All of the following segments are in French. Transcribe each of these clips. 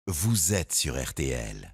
vous êtes sur RTL.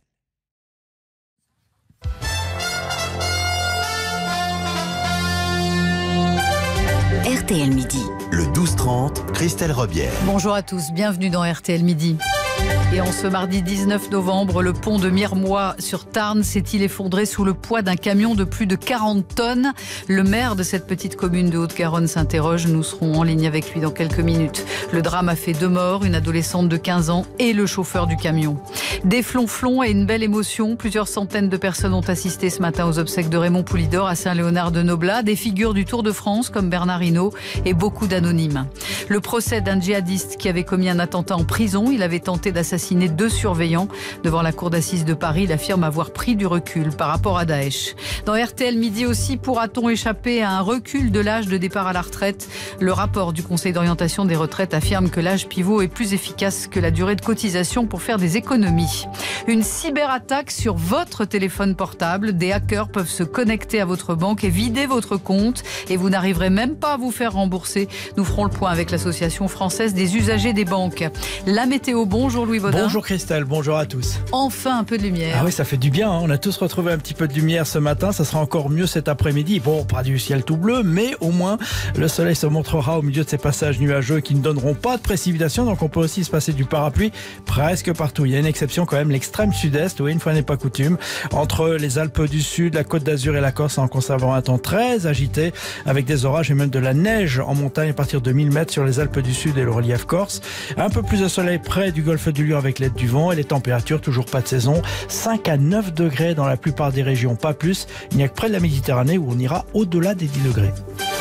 RTL Midi. Le 12-30, Christelle Rebière. Bonjour à tous, bienvenue dans RTL Midi. Et en ce mardi 19 novembre, le pont de Miremois sur Tarn s'est-il effondré sous le poids d'un camion de plus de 40 tonnes. Le maire de cette petite commune de Haute-Garonne s'interroge. Nous serons en ligne avec lui dans quelques minutes. Le drame a fait 2 morts, une adolescente de 15 ans et le chauffeur du camion. Des flonflons et une belle émotion. Plusieurs centaines de personnes ont assisté ce matin aux obsèques de Raymond Poulidor à Saint-Léonard-de-Noblat. Des figures du Tour de France comme Bernard Hinault et beaucoup d'anonymes. Le procès d'un djihadiste qui avait commis un attentat en prison. Il avait tenté d'assassiner 2 surveillants. Devant la cour d'assises de Paris, il affirme avoir pris du recul par rapport à Daesh. Dans RTL Midi aussi, pourra-t-on échapper à un recul de l'âge de départ à la retraite? Le rapport du Conseil d'orientation des retraites affirme que l'âge pivot est plus efficace que la durée de cotisation pour faire des économies. Une cyberattaque sur votre téléphone portable. Des hackers peuvent se connecter à votre banque et vider votre compte et vous n'arriverez même pas à vous faire rembourser. Nous ferons le point avec l'Association française des usagers des banques. La météo, bonjour Louis Baudin. Bonjour Christelle, bonjour à tous. Enfin un peu de lumière. Ah oui, ça fait du bien, hein. On a tous retrouvé un petit peu de lumière ce matin, ça sera encore mieux cet après-midi. Bon, pas du ciel tout bleu, mais au moins le soleil se montrera au milieu de ces passages nuageux qui ne donneront pas de précipitations, donc on peut aussi se passer du parapluie presque partout. Il y a une exception quand même, l'extrême sud-est, où une fois n'est pas coutume, entre les Alpes du Sud, la Côte d'Azur et la Corse, en conservant un temps très agité, avec des orages et même de la neige en montagne à partir de 1000 mètres sur les Alpes du Sud et le relief corse. Un peu plus de soleil près du golfe du Lion avec l'aide du vent et les températures toujours pas de saison. 5 à 9 degrés dans la plupart des régions, pas plus. Il n'y a que près de la Méditerranée où on ira au-delà des 10 degrés.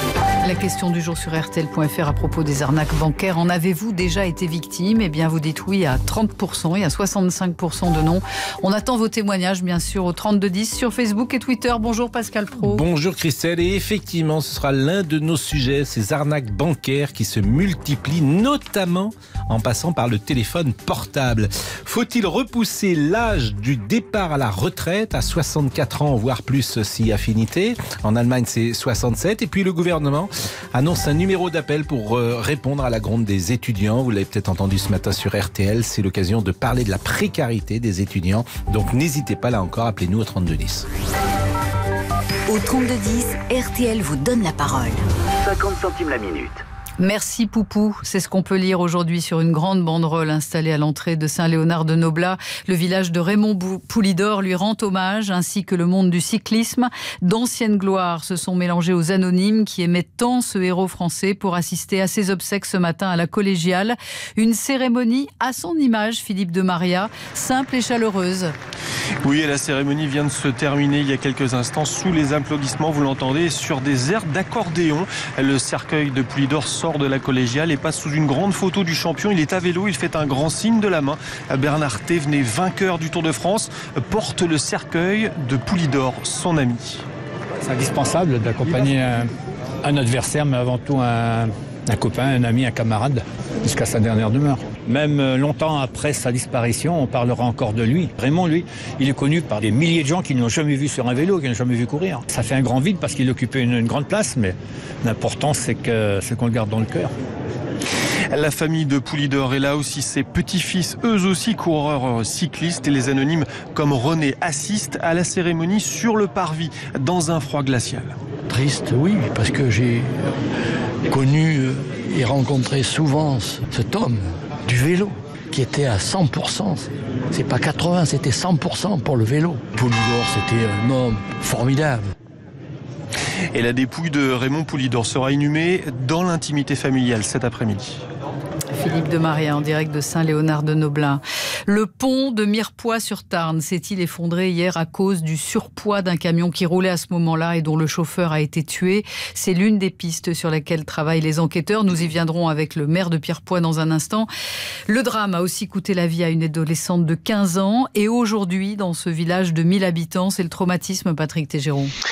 La question du jour sur RTL.fr à propos des arnaques bancaires. En avez-vous déjà été victime? Eh bien, vous dites oui à 30% et à 65% de non. On attend vos témoignages, bien sûr, au 3210 sur Facebook et Twitter. Bonjour Pascal Praud. Bonjour Christelle. Et effectivement, ce sera l'un de nos sujets, ces arnaques bancaires qui se multiplient, notamment en passant par le téléphone portable. Faut-il repousser l'âge du départ à la retraite à 64 ans, voire plus si affinité? En Allemagne, c'est 67. Et puis le gouvernement annonce un numéro d'appel pour répondre à la gronde des étudiants. Vous l'avez peut-être entendu ce matin sur RTL. C'est l'occasion de parler de la précarité des étudiants. Donc n'hésitez pas là encore, appelez-nous au 3210. Au 3210, RTL vous donne la parole. 50 centimes la minute. Merci Poupou, c'est ce qu'on peut lire aujourd'hui sur une grande banderole installée à l'entrée de Saint-Léonard-de-Noblat. Le village de Raymond Poulidor lui rend hommage, ainsi que le monde du cyclisme. D'anciennes gloires se sont mélangées aux anonymes qui aimaient tant ce héros français pour assister à ses obsèques ce matin à la collégiale. Une cérémonie à son image, Philippe de Maria, simple et chaleureuse. Oui, et la cérémonie vient de se terminer il y a quelques instants sous les applaudissements, vous l'entendez, sur des airs d'accordéon. Le cercueil de Poulidor sort de la collégiale et passe sous une grande photo du champion. Il est à vélo, il fait un grand signe de la main. Bernard Thévenet, vainqueur du Tour de France, porte le cercueil de Poulidor, son ami. C'est indispensable d'accompagner un adversaire, mais avant tout un copain, un ami, un camarade, jusqu'à sa dernière demeure. Même longtemps après sa disparition, on parlera encore de lui. Raymond, lui, il est connu par des milliers de gens qui n'ont jamais vu sur un vélo, qui n'ont jamais vu courir. Ça fait un grand vide parce qu'il occupait une grande place, mais l'important c'est qu'on le garde dans le cœur. La famille de Poulidor est là aussi, ses petits-fils, eux aussi coureurs cyclistes, et les anonymes comme René assistent à la cérémonie sur le parvis, dans un froid glacial. Triste, oui, parce que j'ai connu et rencontré souvent cet homme du vélo qui était à 100%. C'est pas 80, c'était 100% pour le vélo. Poulidor, c'était un homme formidable. Et la dépouille de Raymond Poulidor sera inhumée dans l'intimité familiale cet après-midi. Philippe de Maria en direct de Saint-Léonard-de-Noblat. Le pont de Mirepoix sur Tarn s'est-il effondré hier à cause du surpoids d'un camion qui roulait à ce moment-là et dont le chauffeur a été tué? C'est l'une des pistes sur lesquelles travaillent les enquêteurs. Nous y viendrons avec le maire de Pierrepoix dans un instant. Le drame a aussi coûté la vie à une adolescente de 15 ans. Et aujourd'hui, dans ce village de 1000 habitants, c'est le traumatisme, Patrick Tégéron.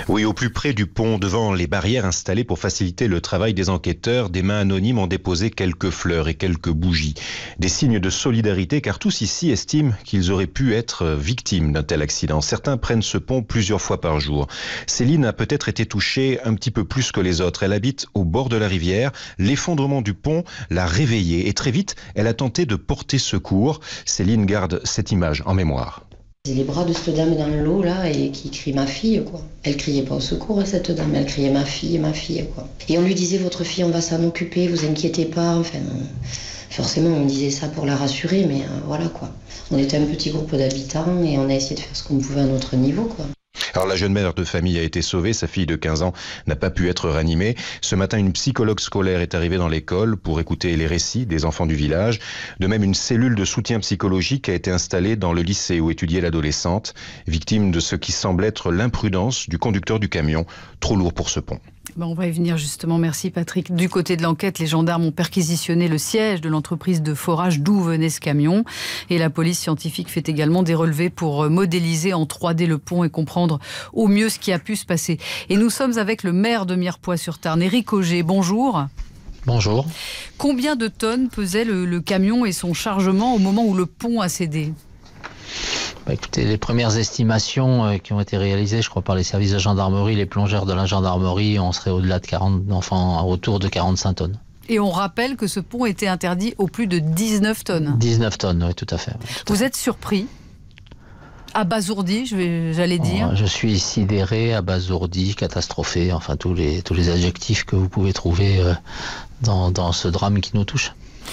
Oui, au plus près du pont, devant les barrières installées pour faciliter le travail des enquêteurs, des mains anonymes ont déposé quelques fleurs et quelques bougies. Des signes de solidarité, car tous ici estiment qu'ils auraient pu être victimes d'un tel accident. Certains prennent ce pont plusieurs fois par jour. Céline a peut-être été touchée un petit peu plus que les autres. Elle habite au bord de la rivière. L'effondrement du pont l'a réveillée et très vite, elle a tenté de porter secours. Céline garde cette image en mémoire. Les bras de cette dame dans l'eau là et qui crie ma fille quoi. Elle criait pas au secours cette dame, elle criait ma fille quoi. Et on lui disait votre fille on va s'en occuper, vous inquiétez pas. Enfin forcément on disait ça pour la rassurer mais voilà quoi. On était un petit groupe d'habitants et on a essayé de faire ce qu'on pouvait à notre niveau quoi. Alors la jeune mère de famille a été sauvée, sa fille de 15 ans n'a pas pu être ranimée. Ce matin, une psychologue scolaire est arrivée dans l'école pour écouter les récits des enfants du village. De même, une cellule de soutien psychologique a été installée dans le lycée où étudiait l'adolescente, victime de ce qui semble être l'imprudence du conducteur du camion, trop lourd pour ce pont. On va y venir justement, merci Patrick. Du côté de l'enquête, les gendarmes ont perquisitionné le siège de l'entreprise de forage d'où venait ce camion. Et la police scientifique fait également des relevés pour modéliser en 3D le pont et comprendre au mieux ce qui a pu se passer. Et nous sommes avec le maire de Mirepoix-sur-Tarn, Éric Auger. Bonjour. Bonjour. Combien de tonnes pesait le camion et son chargement au moment où le pont a cédé ? Écoutez, les premières estimations qui ont été réalisées, je crois, par les services de gendarmerie, les plongeurs de la gendarmerie, on serait au-delà de 40, enfin, autour de 45 tonnes. Et on rappelle que ce pont était interdit au plus de 19 tonnes. 19 tonnes, oui, tout à fait. Vous êtes surpris ? Abasourdi, j'allais dire. Je suis sidéré, abasourdi, catastrophé, enfin tous les adjectifs que vous pouvez trouver dans ce drame qui nous touche.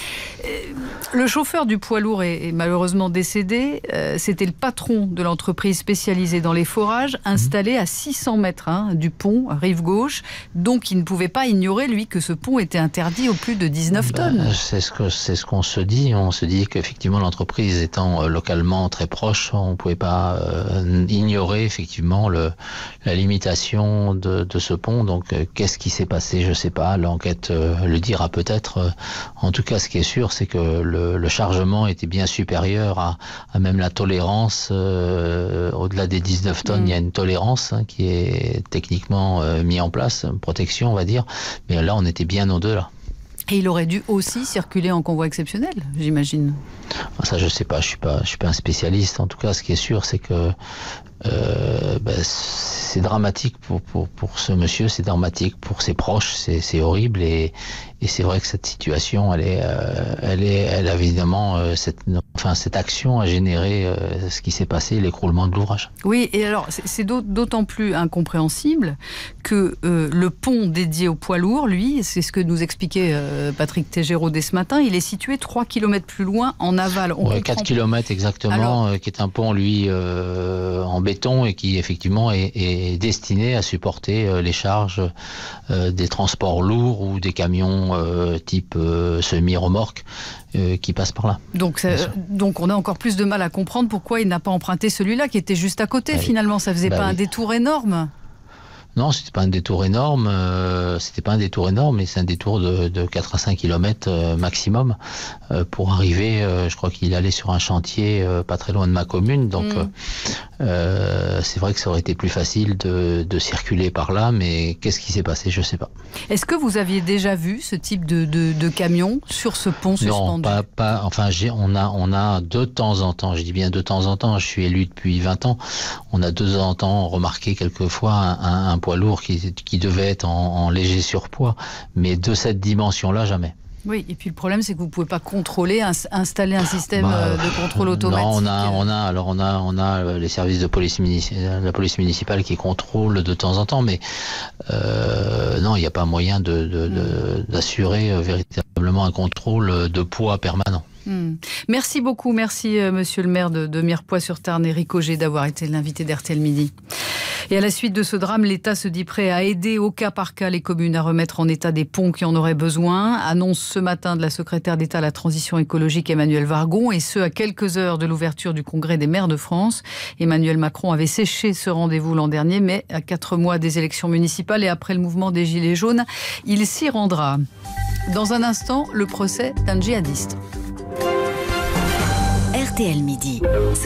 Le chauffeur du poids lourd est malheureusement décédé. C'était le patron de l'entreprise spécialisée dans les forages, installé à 600 mètres du pont, rive gauche. Donc il ne pouvait pas ignorer, lui, que ce pont était interdit au plus de 19 tonnes. C'est ce qu'on se dit. On se dit qu'effectivement, l'entreprise étant localement très proche, on ne pouvait pas ignorer effectivement la limitation de ce pont. Donc qu'est-ce qui s'est passé ? Je ne sais pas. L'enquête le dira peut-être. En tout cas, ce qui est sûr, c'est que le chargement était bien supérieur à même la tolérance. Au-delà des 19 tonnes, il y a une tolérance qui est techniquement mise en place, une protection, on va dire. Mais là, on était bien au-delà. Et il aurait dû aussi circuler en convoi exceptionnel, j'imagine. Ça, je ne sais pas. Je suis pas un spécialiste. En tout cas, ce qui est sûr, c'est que c'est dramatique pour ce monsieur, c'est dramatique pour ses proches, c'est horrible et c'est vrai que cette situation, elle a évidemment cette action a généré ce qui s'est passé, l'écroulement de l'ouvrage. Oui, et alors c'est d'autant plus incompréhensible que le pont dédié au poids lourd, lui, c'est ce que nous expliquait Patrick Tégéraud dès ce matin, il est situé 3 km plus loin en aval. 4 km exactement, qui est un pont, lui, en béton et qui effectivement est destiné à supporter les charges des transports lourds ou des camions type semi-remorque qui passent par là. Donc on a encore plus de mal à comprendre pourquoi il n'a pas emprunté celui-là qui était juste à côté finalement. Ça faisait pas un détour énorme ? Non, c'était pas un détour énorme, mais c'est un détour de 4 à 5 km maximum pour arriver, je crois qu'il allait sur un chantier pas très loin de ma commune, donc c'est vrai que ça aurait été plus facile de circuler par là, mais qu'est-ce qui s'est passé, je sais pas. Est-ce que vous aviez déjà vu ce type de camion sur ce pont suspendu ? Non, pas. Enfin, on a de temps en temps, je dis bien de temps en temps, je suis élu depuis 20 ans, on a de temps en temps remarqué quelquefois un poids lourd qui devait être en léger surpoids, mais de cette dimension-là, jamais. Oui, et puis le problème, c'est que vous ne pouvez pas contrôler, installer un système de contrôle automatique. Non, on a les services de police la police municipale qui contrôlent de temps en temps, mais non, il n'y a pas moyen d'assurer véritablement un contrôle de poids permanent. Merci beaucoup, merci monsieur le maire de Mirepoix-sur-Tarn, Éric Auger, d'avoir été l'invité d'RTL Midi. Et à la suite de ce drame, l'État se dit prêt à aider au cas par cas les communes à remettre en état des ponts qui en auraient besoin. Annonce ce matin de la secrétaire d'État à la transition écologique Emmanuelle Wargon, et ce à quelques heures de l'ouverture du congrès des maires de France. Emmanuel Macron avait séché ce rendez-vous l'an dernier, mais à 4 mois des élections municipales et après le mouvement des Gilets jaunes, il s'y rendra. Dans un instant, le procès d'un djihadiste. RTL Midi. Société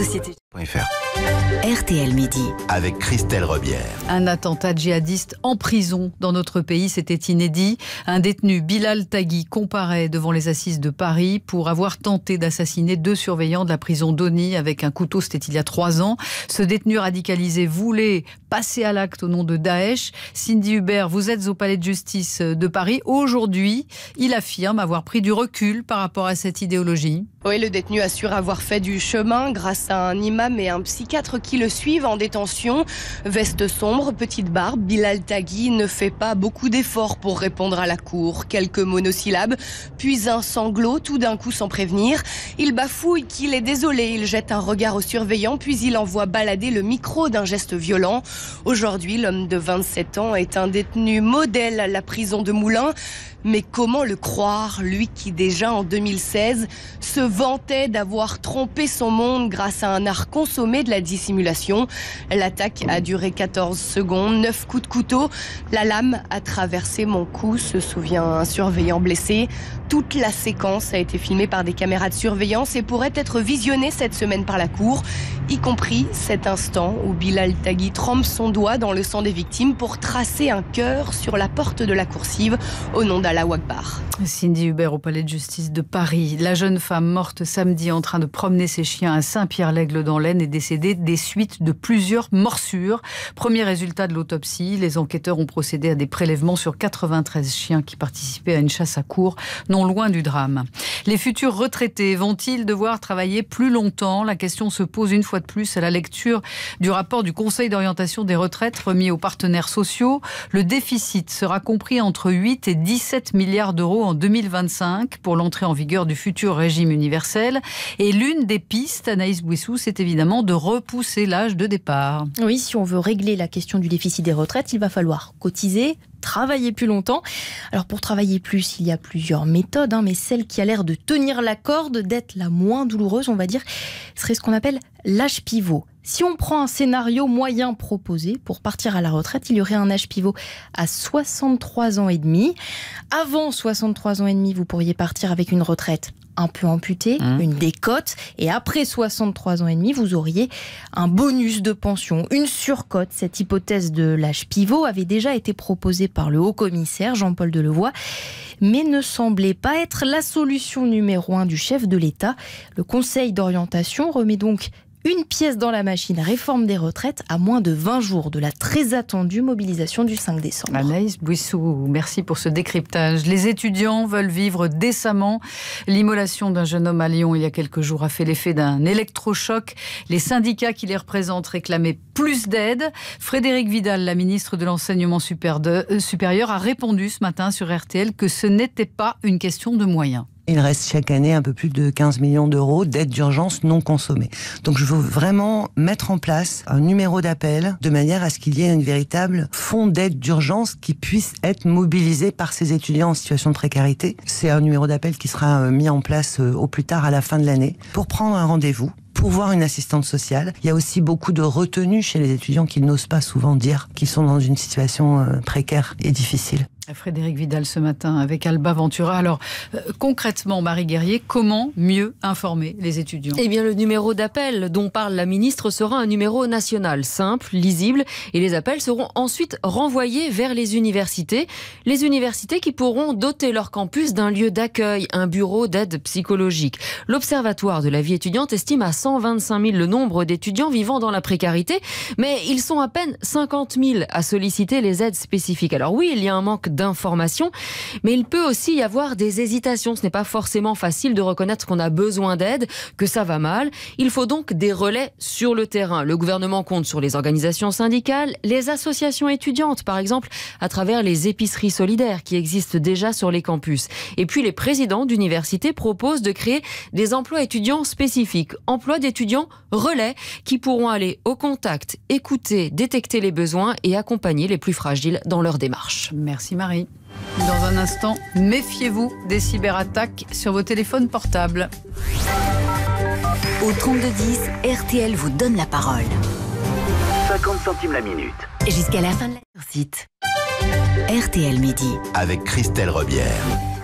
RTL Midi. Avec Christelle Rebière. Un attentat djihadiste en prison dans notre pays, c'était inédit. Un détenu, Bilal Taghi, comparaît devant les assises de Paris pour avoir tenté d'assassiner 2 surveillants de la prison d'Osny avec un couteau. C'était il y a 3 ans. Ce détenu radicalisé voulait passer à l'acte au nom de Daesh. Cindy Hubert, vous êtes au palais de justice de Paris. Aujourd'hui, il affirme avoir pris du recul par rapport à cette idéologie. Oui, le détenu assure avoir fait du chemin grâce à un imam et un psychiatre qui le suivent en détention. Veste sombre, petite barbe, Bilal Taghi ne fait pas beaucoup d'efforts pour répondre à la cour. Quelques monosyllabes, puis un sanglot, tout d'un coup sans prévenir. Il bafouille qu'il est désolé, il jette un regard au surveillant, puis il envoie balader le micro d'un geste violent. Aujourd'hui, l'homme de 27 ans est un détenu modèle à la prison de Moulins. Mais comment le croire, lui qui déjà en 2016 se vantait d'avoir trompé son monde grâce à un art consommé de la dissimulation. L'attaque a duré 14 secondes, 9 coups de couteau. La lame a traversé mon cou, se souvient un surveillant blessé. Toute la séquence a été filmée par des caméras de surveillance et pourrait être visionnée cette semaine par la cour, y compris cet instant où Bilal Taghi trempe son doigt dans le sang des victimes pour tracer un cœur sur la porte de la coursive au nom d'Allah Akbar. Cindy Hubert au palais de justice de Paris. La jeune femme morte samedi en train de promener ses chiens à Saint-Pierre-l'Aigle dans l'Aisne est décédée des suites de plusieurs morsures. Premier résultat de l'autopsie, les enquêteurs ont procédé à des prélèvements sur 93 chiens qui participaient à une chasse à courre non loin du drame. Les futurs retraités vont-ils devoir travailler plus longtemps? La question se pose une fois de plus à la lecture du rapport du Conseil d'orientation des retraites remis aux partenaires sociaux. Le déficit sera compris entre 8 et 17 milliards d'euros en 2025 pour l'entrée en vigueur du futur régime universel. Et l'une des pistes, Anaïs Bouissou, c'est évidemment de repousser l'âge de départ. Oui, si on veut régler la question du déficit des retraites, il va falloir cotiser, travailler plus longtemps. Alors pour travailler plus, il y a plusieurs méthodes, mais celle qui a l'air de tenir la corde, d'être la moins douloureuse, on va dire, serait ce qu'on appelle l'âge pivot. Si on prend un scénario moyen proposé pour partir à la retraite, il y aurait un âge pivot à 63 ans et demi. Avant 63 ans et demi, vous pourriez partir avec une retraite un peu amputée, une décote. Et après 63 ans et demi, vous auriez un bonus de pension, une surcote. Cette hypothèse de l'âge pivot avait déjà été proposée par le haut-commissaire Jean-Paul Delevoye, mais ne semblait pas être la solution numéro 1 du chef de l'État. Le Conseil d'orientation remet donc une pièce dans la machine réforme des retraites à moins de 20 jours de la très attendue mobilisation du 5 décembre. Anaïs Bouissou, merci pour ce décryptage. Les étudiants veulent vivre décemment. L'immolation d'un jeune homme à Lyon il y a quelques jours a fait l'effet d'un électrochoc. Les syndicats qui les représentent réclamaient plus d'aide. Frédérique Vidal, la ministre de l'Enseignement supérieur, a répondu ce matin sur RTL que ce n'était pas une question de moyens. Il reste chaque année un peu plus de 15 millions d'euros d'aides d'urgence non consommées. Donc je veux vraiment mettre en place un numéro d'appel de manière à ce qu'il y ait un véritable fonds d'aide d'urgence qui puisse être mobilisé par ces étudiants en situation de précarité. C'est un numéro d'appel qui sera mis en place au plus tard à la fin de l'année pour prendre un rendez-vous, pour voir une assistante sociale. Il y a aussi beaucoup de retenue chez les étudiants qui n'osent pas souvent dire qu'ils sont dans une situation précaire et difficile. Frédérique Vidal ce matin avec Alba Ventura. Alors concrètement, Marie Guerrier, comment mieux informer les étudiants? Eh bien, le numéro d'appel dont parle la ministre sera un numéro national, simple, lisible, et les appels seront ensuite renvoyés vers les universités. Les universités qui pourront doter leur campus d'un lieu d'accueil, un bureau d'aide psychologique. L'Observatoire de la vie étudiante estime à 125 000 le nombre d'étudiants vivant dans la précarité, mais ils sont à peine 50 000 à solliciter les aides spécifiques. Alors oui, il y a un manque d'informations, mais il peut aussi y avoir des hésitations. Ce n'est pas forcément facile de reconnaître qu'on a besoin d'aide, que ça va mal. Il faut donc des relais sur le terrain. Le gouvernement compte sur les organisations syndicales, les associations étudiantes, par exemple, à travers les épiceries solidaires qui existent déjà sur les campus. Et puis les présidents d'universités proposent de créer des emplois étudiants spécifiques, emplois d'étudiants relais qui pourront aller au contact, écouter, détecter les besoins et accompagner les plus fragiles dans leur démarche. Merci Marie. Dans un instant, méfiez-vous des cyberattaques sur vos téléphones portables. Au 3210, RTL vous donne la parole. 50 centimes la minute. Jusqu'à la fin de la site. RTL Midi. Avec Christelle Rebière.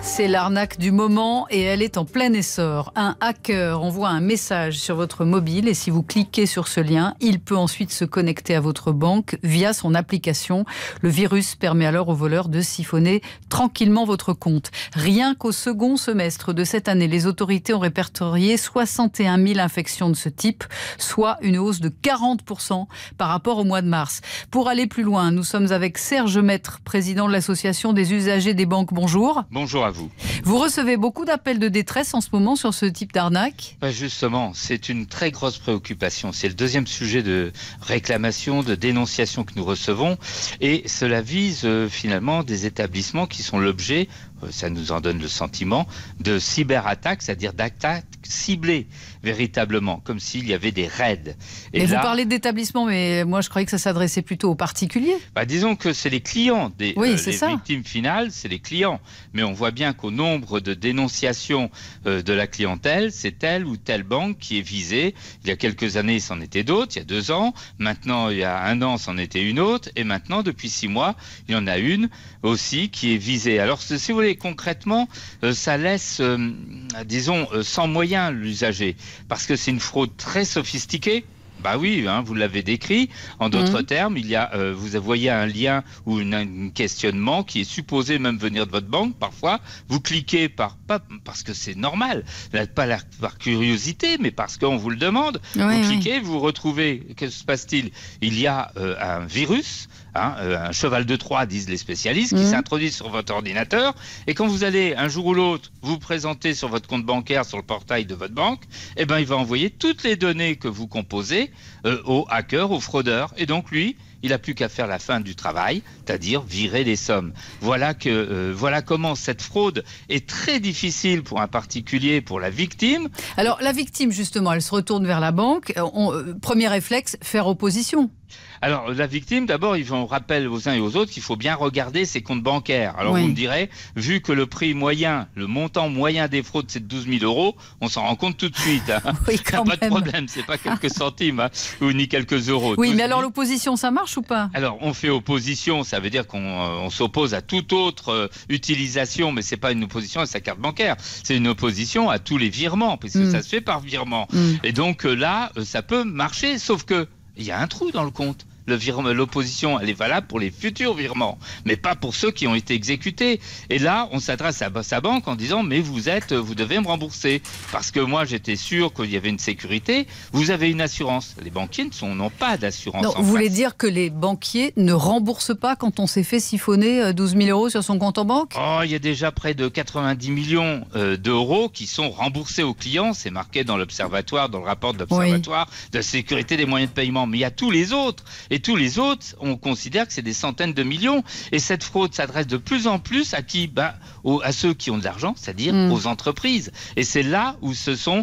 C'est l'arnaque du moment et elle est en plein essor. Un hacker envoie un message sur votre mobile et si vous cliquez sur ce lien, il peut ensuite se connecter à votre banque via son application. Le virus permet alors aux voleurs de siphonner tranquillement votre compte. Rien qu'au second semestre de cette année, les autorités ont répertorié 61 000 infections de ce type, soit une hausse de 40% par rapport au mois de mars. Pour aller plus loin, nous sommes avec Serge Maître, président de l'association des usagers des banques. Bonjour. Bonjour à vous. Vous recevez beaucoup d'appels de détresse en ce moment sur ce type d'arnaque ? Justement, c'est une très grosse préoccupation. C'est le deuxième sujet de réclamation, de dénonciation que nous recevons. Et cela vise finalement des établissements qui sont l'objet, ça nous en donne le sentiment, de cyberattaques, c'est-à-dire d'attaques ciblées véritablement, comme s'il y avait des raids. Et là, vous parlez d'établissements, mais moi je croyais que ça s'adressait plutôt aux particuliers. Disons que c'est les clients, les ça. Victimes finales, c'est les clients. Mais on voit bien qu'au nombre de dénonciations de la clientèle, c'est telle ou telle banque qui est visée. Il y a quelques années, c'en était d'autres, il y a 2 ans. Maintenant, il y a 1 an, c'en était une autre. Et maintenant, depuis 6 mois, il y en a une aussi qui est visée. Alors, si vous voulez, concrètement, ça laisse, disons, sans moyen l'usager. Parce que c'est une fraude très sophistiquée. Oui, vous l'avez décrit. En d'autres termes, il y a, vous voyez un lien ou un questionnement qui est supposé même venir de votre banque. Parfois, vous cliquez pas parce que c'est normal, pas par curiosité, mais parce qu'on vous le demande. Vous cliquez, vous retrouvez, que se passe-t-il ? Il y a un virus, un cheval de Troie, disent les spécialistes, qui s'introduit sur votre ordinateur. Et quand vous allez, un jour ou l'autre, vous présenter sur votre compte bancaire, sur le portail de votre banque, il va envoyer toutes les données que vous composez aux hackers, aux fraudeurs. Et donc, lui, il n'a plus qu'à faire la fin du travail, c'est-à-dire virer les sommes. Voilà comment cette fraude est très difficile pour un particulier, pour la victime. Alors, la victime, justement, elle se retourne vers la banque. Premier réflexe, faire opposition. Alors, la victime, d'abord, on rappelle aux uns et aux autres qu'il faut bien regarder ses comptes bancaires. Alors, vous me direz, vu que le prix moyen, le montant moyen des fraudes, c'est de 12 000 €, on s'en rend compte tout de suite. Oui, quand même. Pas de problème, c'est pas quelques centimes ou ni quelques euros. Oui, mais alors l'opposition, ça marche ou pas ? Alors, on fait opposition, ça veut dire qu'on s'oppose à toute autre utilisation, mais c'est pas une opposition à sa carte bancaire, c'est une opposition à tous les virements, parce que ça se fait par virement. Et donc là, ça peut marcher, sauf que il y a un trou dans le compte. L'opposition, elle est valable pour les futurs virements, mais pas pour ceux qui ont été exécutés. Et là, on s'adresse à sa banque en disant « mais vous devez me rembourser, parce que moi j'étais sûr qu'il y avait une sécurité, vous avez une assurance ». Les banquiers n'ont pas d'assurance. Vous voulez dire que les banquiers ne remboursent pas quand on s'est fait siphonner 12 000 € sur son compte en banque ? Il y a déjà près de 90 millions d'euros qui sont remboursés aux clients, c'est marqué dans l'observatoire, dans le rapport de l'observatoire de la sécurité des moyens de paiement, mais il y a tous les autres. Et tous les autres, on considère que c'est des centaines de millions. Et cette fraude s'adresse de plus en plus à qui ? À ceux qui ont de l'argent, c'est-à-dire aux entreprises. Et c'est là où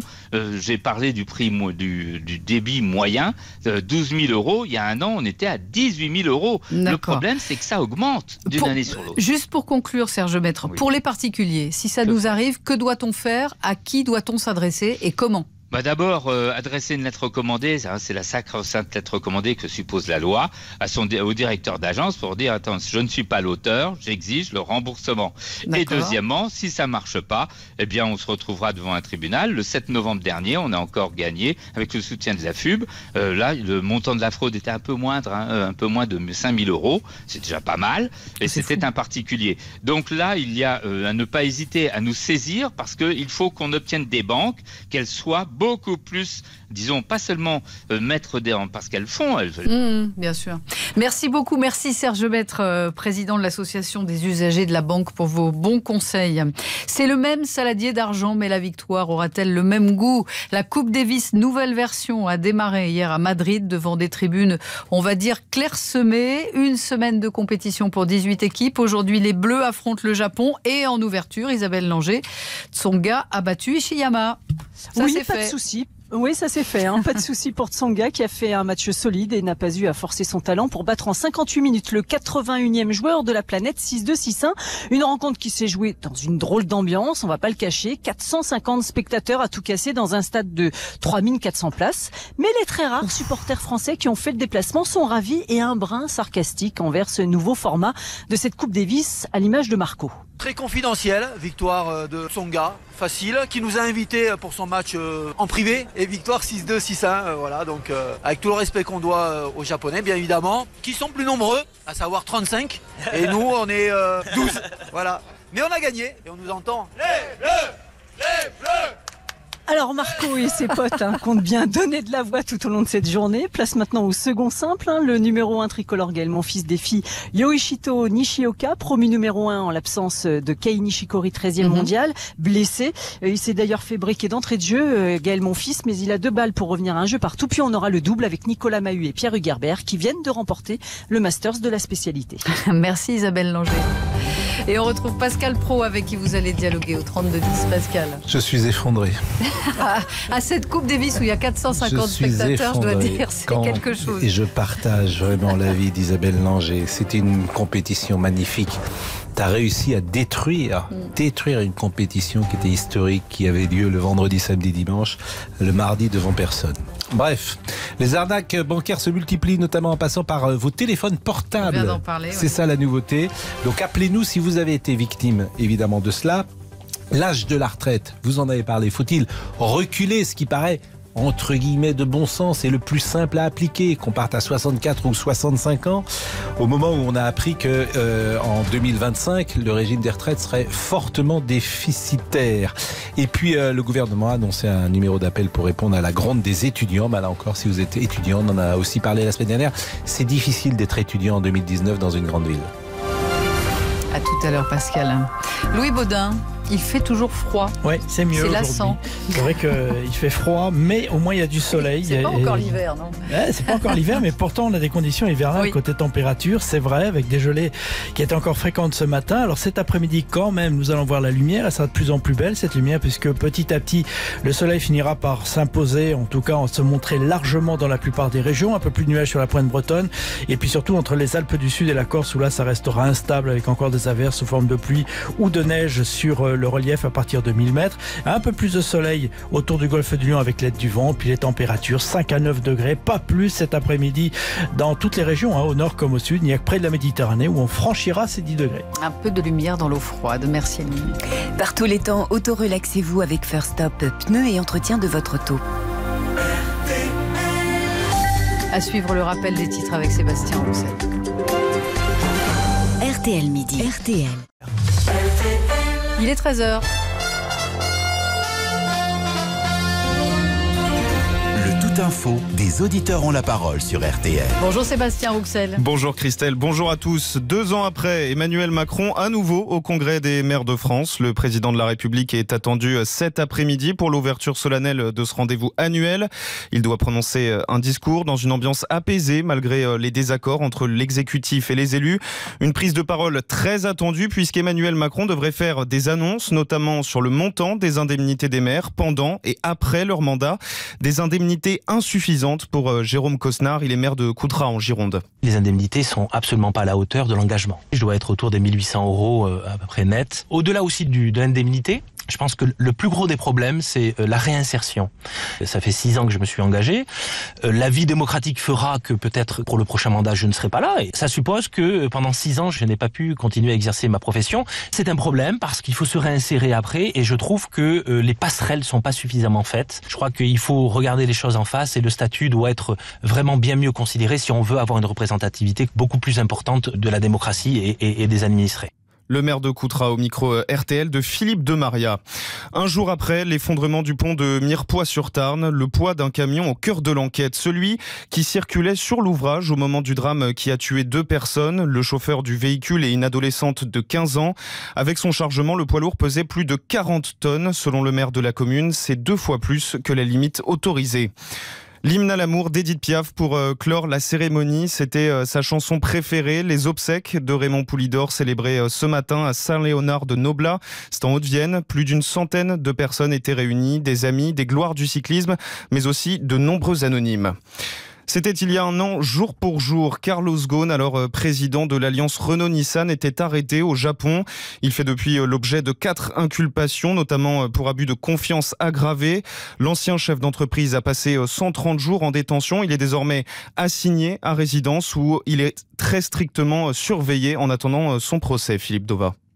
j'ai parlé du prix du débit moyen, 12 000 €. Il y a 1 an, on était à 18 000 €. Le problème, c'est que ça augmente d'une année sur l'autre. Juste pour conclure, Serge Maître, pour les particuliers, si ça nous arrive, que doit-on faire ? À qui doit-on s'adresser et comment ? D'abord, adresser une lettre recommandée, c'est la sacro-sainte lettre recommandée que suppose la loi, au directeur d'agence pour dire « Attends, je ne suis pas l'auteur, j'exige le remboursement ». Et deuxièmement, si ça ne marche pas, on se retrouvera devant un tribunal. Le 7 novembre dernier, on a encore gagné avec le soutien de la FUB. Là, le montant de la fraude était un peu moindre, un peu moins de 5 000 €. C'est déjà pas mal. Et c'était un particulier. Donc là, il y a à ne pas hésiter à nous saisir parce qu'il faut qu'on obtienne des banques, qu'elles soient beaucoup plus, disons, pas seulement mettre des... parce qu'elles font... bien sûr. Merci beaucoup. Merci Serge Maître, président de l'association des usagers de la banque, pour vos bons conseils. C'est le même saladier d'argent, mais la victoire aura-t-elle le même goût ? La Coupe Davis, nouvelle version, a démarré hier à Madrid devant des tribunes, on va dire, clairsemées. Une semaine de compétition pour 18 équipes. Aujourd'hui, les Bleus affrontent le Japon et en ouverture, Isabelle Langer, Tsonga a battu Ishiyama. Ça, oui, c'est pas fait. De souci. Oui, ça s'est fait. Pas de souci pour Tsonga qui a fait un match solide et n'a pas eu à forcer son talent pour battre en 58 minutes le 81e joueur de la planète 6-2, 6-1. Une rencontre qui s'est jouée dans une drôle d'ambiance, on va pas le cacher. 450 spectateurs à tout casser dans un stade de 3400 places. Mais les très rares supporters français qui ont fait le déplacement sont ravis et un brin sarcastique envers ce nouveau format de cette Coupe Davis à l'image de Marco. très confidentiel, victoire de Tsonga, facile, qui nous a invités pour son match en privé, et victoire 6-2, 6-1, voilà, donc avec tout le respect qu'on doit aux Japonais, bien évidemment, qui sont plus nombreux, à savoir 35, et nous on est 12, voilà. Mais on a gagné, et on nous entend. Les Bleus, les Bleus. Alors Marco et ses potes comptent bien donner de la voix tout au long de cette journée. Place maintenant au second simple. Le numéro 1 tricolore Gaël Monfils défie Yoshito Nishioka, promu numéro 1 en l'absence de Kei Nishikori, 13e mondial, blessé. Il s'est d'ailleurs fait briquer d'entrée de jeu, Gaël Monfils, mais il a 2 balles pour revenir à un jeu partout. Puis on aura le double avec Nicolas Mahut et Pierre Hugerbert qui viennent de remporter le Masters de la spécialité. Merci Isabelle Langer. Et on retrouve Pascal Praud avec qui vous allez dialoguer au 32-10. Pascal. Je suis effondré. À cette Coupe Davis où il y a 450 spectateurs, je dois dire, c'est quelque chose. Et je partage vraiment l'avis d'Isabelle Langer. C'était une compétition magnifique. Tu as réussi à détruire une compétition qui était historique, qui avait lieu le vendredi, samedi, dimanche, le mardi devant personne. Bref, les arnaques bancaires se multiplient, notamment en passant par vos téléphones portables. On vient d'en parler, c'est ça la nouveauté. Donc appelez-nous si vous avez été victime, évidemment, de cela. L'âge de la retraite, vous en avez parlé. Faut-il reculer, ce qui paraît entre guillemets de bon sens et le plus simple à appliquer, qu'on parte à 64 ou 65 ans, au moment où on a appris que en 2025 le régime des retraites serait fortement déficitaire. Et puis le gouvernement a annoncé un numéro d'appel pour répondre à la gronde des étudiants. Là encore, si vous êtes étudiant, on en a aussi parlé la semaine dernière, c'est difficile d'être étudiant en 2019 dans une grande ville. À tout à l'heure Pascal. Louis Baudin. Il fait toujours froid. Oui, c'est mieux. C'est lassant. C'est vrai qu'il fait froid, mais au moins il y a du soleil. C'est pas encore l'hiver, non? C'est pas encore l'hiver, mais pourtant on a des conditions hivernales côté température, c'est vrai, avec des gelées qui étaient encore fréquentes ce matin. Alors cet après-midi, quand même, nous allons voir la lumière. Elle sera de plus en plus belle, cette lumière, puisque petit à petit, le soleil finira par s'imposer, en tout cas, en se montrer largement dans la plupart des régions. Un peu plus de nuages sur la pointe bretonne, et puis surtout entre les Alpes du Sud et la Corse, où là, ça restera instable, avec encore des averses sous forme de pluie ou de neige sur le relief à partir de 1000 mètres. Un peu plus de soleil autour du golfe du Lion avec l'aide du vent. Puis les températures 5 à 9 degrés, pas plus cet après-midi dans toutes les régions, au nord comme au sud. Il n'y a que près de la Méditerranée où on franchira ces 10 degrés. Un peu de lumière dans l'eau froide. Merci Émilie. Par tous les temps, auto-relaxez-vous avec First Stop, pneus et entretien de votre auto. À suivre le rappel des titres avec Sébastien Roussel. RTL Midi. RTL. Il est 13h. Le Tout Info des auditeurs ont la parole sur RTL. Bonjour Sébastien Rouxel. Bonjour Christelle, bonjour à tous. 2 ans après, Emmanuel Macron à nouveau au Congrès des maires de France. Le président de la République est attendu cet après-midi pour l'ouverture solennelle de ce rendez-vous annuel. Il doit prononcer un discours dans une ambiance apaisée malgré les désaccords entre l'exécutif et les élus. Une prise de parole très attendue puisqu'Emmanuel Macron devrait faire des annonces, notamment sur le montant des indemnités des maires pendant et après leur mandat. Des indemnités insuffisante pour Jérôme Cosnard, il est maire de Coutras en Gironde. Les indemnités sont absolument pas à la hauteur de l'engagement. Je dois être autour des 1800 € à peu près net. Au-delà aussi de l'indemnité, je pense que le plus gros des problèmes, c'est la réinsertion. Ça fait 6 ans que je me suis engagé. La vie démocratique fera que peut-être pour le prochain mandat, je ne serai pas là. Et ça suppose que pendant 6 ans, je n'ai pas pu continuer à exercer ma profession. C'est un problème parce qu'il faut se réinsérer après. Et je trouve que les passerelles sont pas suffisamment faites. Je crois qu'il faut regarder les choses en face et le statut doit être vraiment bien mieux considéré si on veut avoir une représentativité beaucoup plus importante de la démocratie et des administrés. Le maire de Coutras au micro RTL de Philippe Demaria. Un jour après l'effondrement du pont de Mirepoix-sur-Tarn, le poids d'un camion au cœur de l'enquête, celui qui circulait sur l'ouvrage au moment du drame qui a tué 2 personnes, le chauffeur du véhicule et une adolescente de 15 ans. Avec son chargement, le poids lourd pesait plus de 40 tonnes. Selon le maire de la commune, c'est 2 fois plus que la limite autorisée. L'hymne à l'amour d'Édith Piaf pour clore la cérémonie, c'était sa chanson préférée, les obsèques de Raymond Poulidor, célébrées ce matin à Saint-Léonard de Noblat. C'est en Haute-Vienne. Plus d'une centaine de personnes étaient réunies, des amis, des gloires du cyclisme, mais aussi de nombreux anonymes. C'était il y a 1 an, jour pour jour. Carlos Ghosn, alors président de l'alliance Renault-Nissan, était arrêté au Japon. Il fait depuis l'objet de 4 inculpations, notamment pour abus de confiance aggravé. L'ancien chef d'entreprise a passé 130 jours en détention. Il est désormais assigné à résidence où il est très strictement surveillé en attendant son procès. Philippe Dova.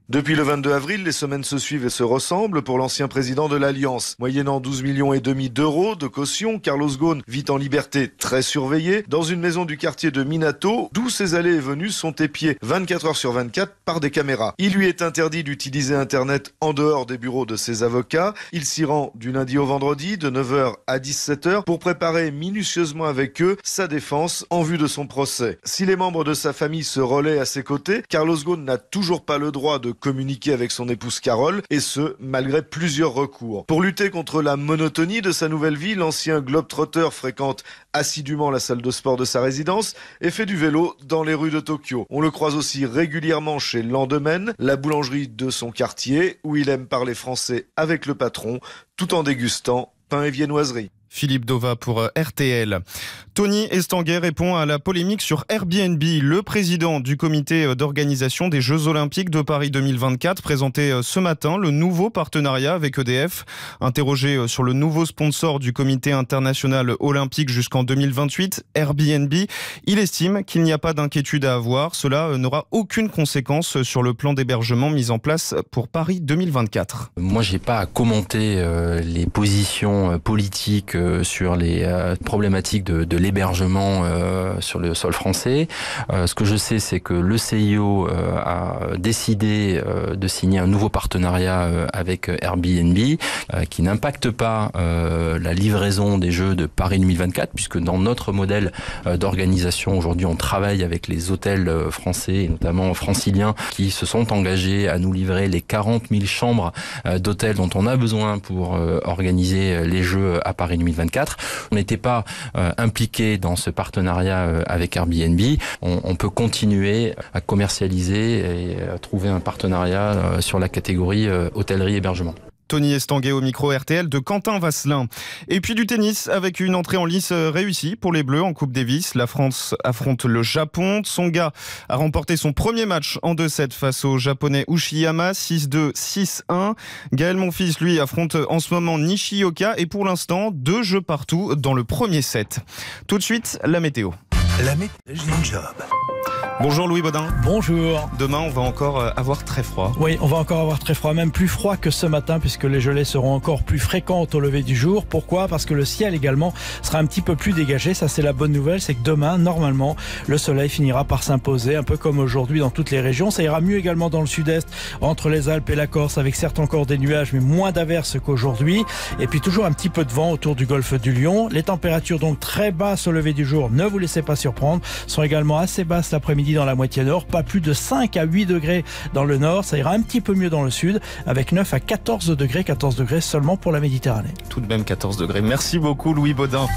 Depuis le 22 avril, les semaines se suivent et se ressemblent pour l'ancien président de l'Alliance. Moyennant 12,5 millions d'euros de caution, Carlos Ghosn vit en liberté, très surveillé, dans une maison du quartier de Minato, d'où ses allées et venues sont épiées 24 heures sur 24 par des caméras. Il lui est interdit d'utiliser Internet en dehors des bureaux de ses avocats. Il s'y rend du lundi au vendredi, de 9h à 17h, pour préparer minutieusement avec eux sa défense en vue de son procès. Si les membres de sa famille se relaient à ses côtés, Carlos Ghosn n'a toujours pas le droit de communiquer avec son épouse Carole, et ce, malgré plusieurs recours. Pour lutter contre la monotonie de sa nouvelle vie, l'ancien globetrotter fréquente assidûment la salle de sport de sa résidence et fait du vélo dans les rues de Tokyo. On le croise aussi régulièrement chez Lendemain, la boulangerie de son quartier, où il aime parler français avec le patron, tout en dégustant pain et viennoiserie. Philippe Dova pour RTL. Tony Estanguet répond à la polémique sur Airbnb. Le président du comité d'organisation des Jeux Olympiques de Paris 2024 présentait ce matin le nouveau partenariat avec EDF. Interrogé sur le nouveau sponsor du comité international olympique jusqu'en 2028, Airbnb, il estime qu'il n'y a pas d'inquiétude à avoir. Cela n'aura aucune conséquence sur le plan d'hébergement mis en place pour Paris 2024. Moi, j'ai pas à commenter les positions politiques sur les problématiques de l'hébergement sur le sol français. Ce que je sais, c'est que le CIO a décidé de signer un nouveau partenariat avec Airbnb qui n'impacte pas la livraison des Jeux de Paris 2024, puisque dans notre modèle d'organisation, aujourd'hui, on travaille avec les hôtels français, et notamment franciliens, qui se sont engagés à nous livrer les 40 000 chambres d'hôtels dont on a besoin pour organiser les Jeux à Paris 2024. On n'était pas impliqué dans ce partenariat avec Airbnb. On peut continuer à commercialiser et à trouver un partenariat sur la catégorie hôtellerie-hébergement. Tony Estanguet au micro RTL de Quentin Vasselin. Et puis du tennis avec une entrée en lice réussie pour les Bleus en Coupe Davis. La France affronte le Japon. Tsonga a remporté son premier match en 2-7 face au Japonais Uchiyama, 6-2, 6-1. Gaël Monfils, lui, affronte en ce moment Nishioka et pour l'instant, 2 jeux partout dans le premier set. Tout de suite, la météo. La météo, j'ai un job. Bonjour Louis Baudin. Bonjour. Demain, on va encore avoir très froid. Oui, on va encore avoir très froid, même plus froid que ce matin, puisque les gelées seront encore plus fréquentes au lever du jour. Pourquoi ? Parce que le ciel également sera un petit peu plus dégagé. Ça, c'est la bonne nouvelle, c'est que demain, normalement, le soleil finira par s'imposer, un peu comme aujourd'hui dans toutes les régions. Ça ira mieux également dans le sud-est, entre les Alpes et la Corse, avec certes encore des nuages, mais moins d'averses qu'aujourd'hui. Et puis toujours un petit peu de vent autour du golfe du Lion. Les températures donc très basses au lever du jour, ne vous laissez pas surprendre, sont également assez basses l'après-midi dans la moitié nord, pas plus de 5 à 8 degrés dans le nord, ça ira un petit peu mieux dans le sud, avec 9 à 14 degrés seulement pour la Méditerranée. Tout de même 14 degrés. Merci beaucoup Louis Baudin.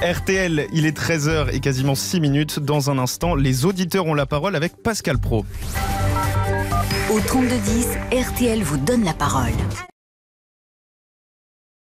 RTL, il est 13h et quasiment 6 minutes. Dans un instant, les auditeurs ont la parole avec Pascal Praud. Au 3210, RTL vous donne la parole.